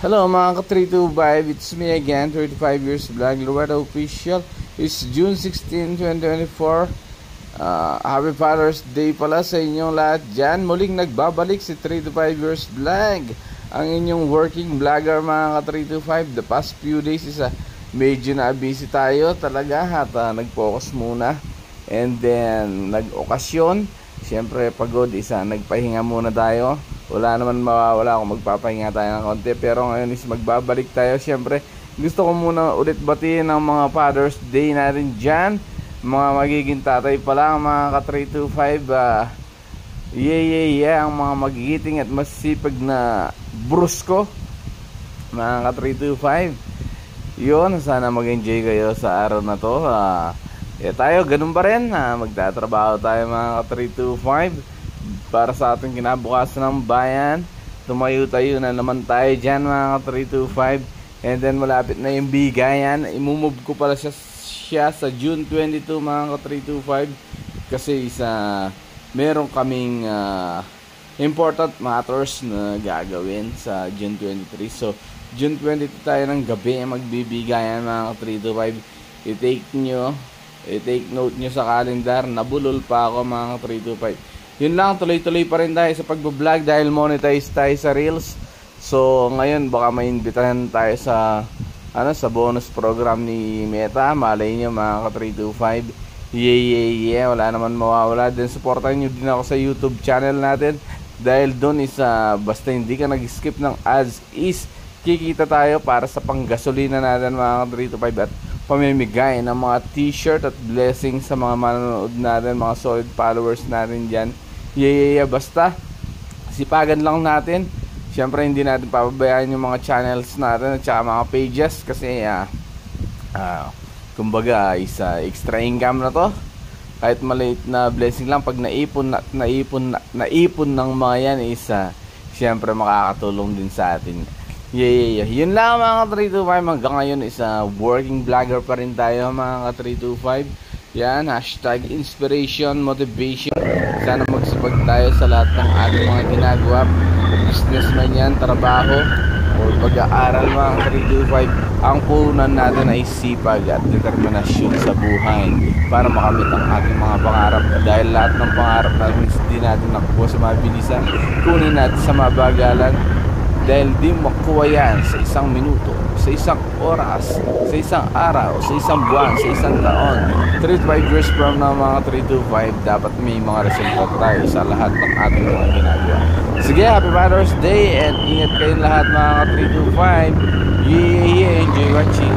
Hello mga ka-325, it's me again, 35 years vlog, Luwada Official. It's June 16, 2024. Happy Father's Day pala sa inyong lahat dyan. Muling nagbabalik si 325 years vlog, ang inyong working vlogger mga ka-325. The past few days is medyo na busy tayo talaga at nag-focus muna. And then nag-okasyon, siyempre pagod, nagpahinga muna tayo. Wala naman mawawala kung magpapahinga tayo ng konti. Pero ngayon is magbabalik tayo. Siyempre gusto ko muna ulit batiin ang mga Father's Day natin dyan. Mga magiging tatay pa lang mga ka-325. Ang mga magigiting at masipag na brusko mga ka-325. Yun, sana mag-enjoy kayo sa araw na to. Tayo ganun pa rin, magtatrabaho tayo mga ka-325 para sa ating kinabukasan ng bayan. Tumayo-tayo na naman tayo dyan mga ka-325. And then malapit na yung bigayan. Imumove ko pala siya sa June 22 mga ka-325. Kasi meron kaming important matters na gagawin sa June 23. So June 22 tayo ng gabi magbibigayan mga ka-325. I-take note nyo sa calendar. Nabulol pa ako mga ka-325. Yun lang, tuloy-tuloy pa rin tayo sa pagbablog dahil monetize tayo sa Reels. So ngayon baka may imbitahan tayo sa bonus program ni Meta. Malay nyo mga ka-325. Wala naman mawawala. Then supportan nyo din ako sa YouTube channel natin. Dahil doon basta hindi ka nag-skip ng ads is kikita tayo para sa panggasolina natin mga ka-325. At pamimigay ng mga t-shirt at blessings sa mga manonood natin, mga solid followers natin dyan. Basta sipagan lang natin. Siyempre hindi natin papabayaan yung mga channels natin at saka mga pages. Kasi kumbaga extra income na to. Kahit maliit na blessing lang, pag naipon ng mga yan siyempre makakatulong din sa atin. Yun lang mga ka-325. Hanggang ngayon working vlogger pa rin tayo mga ka-325. Yan, hashtag inspiration, motivation. Sana magsipag tayo sa lahat ng ating mga ginagawa. Business man yan, trabaho o pag-aaral mga ka-325. Ang punan natin ay sipag at determinasyon sa buhay para makamit ang ating mga pangarap. Dahil lahat ng pangarap natin hindi natin nakuha sa mabilisan, kunin natin sa mabagalan. Dahil di makuha yan sa isang minuto, sa isang oras, sa isang araw, sa isang buwan, sa isang taon. 35 years from now mga 325, dapat may mga resulta tayo sa lahat ng ating mga ginagawa. Sige, Happy Father's Day and ingat kayong lahat mga 325. Enjoy watching.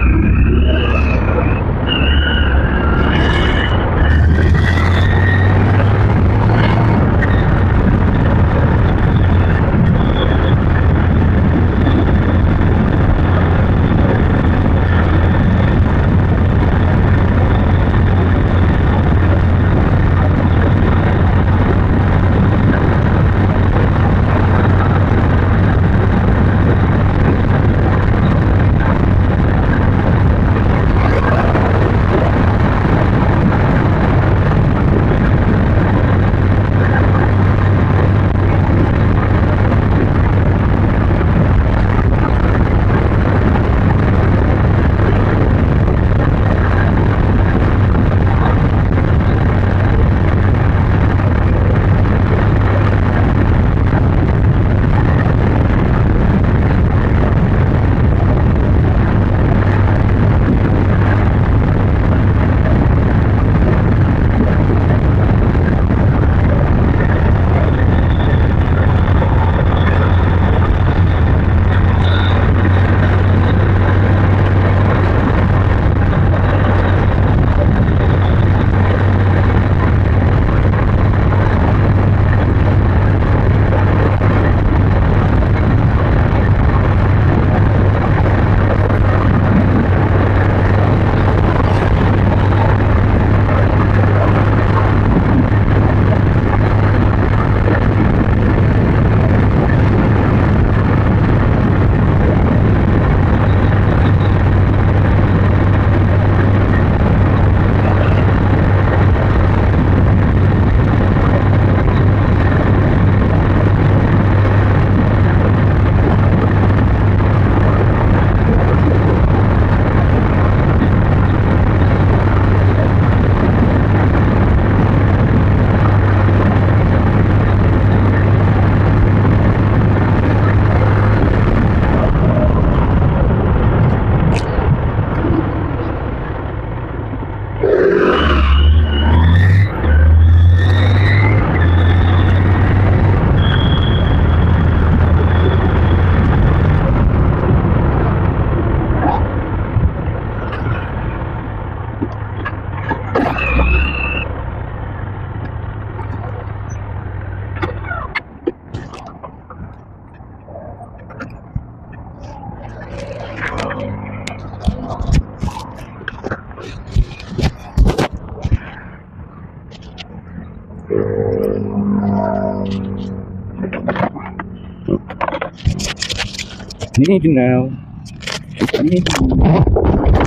Need you now. I need you.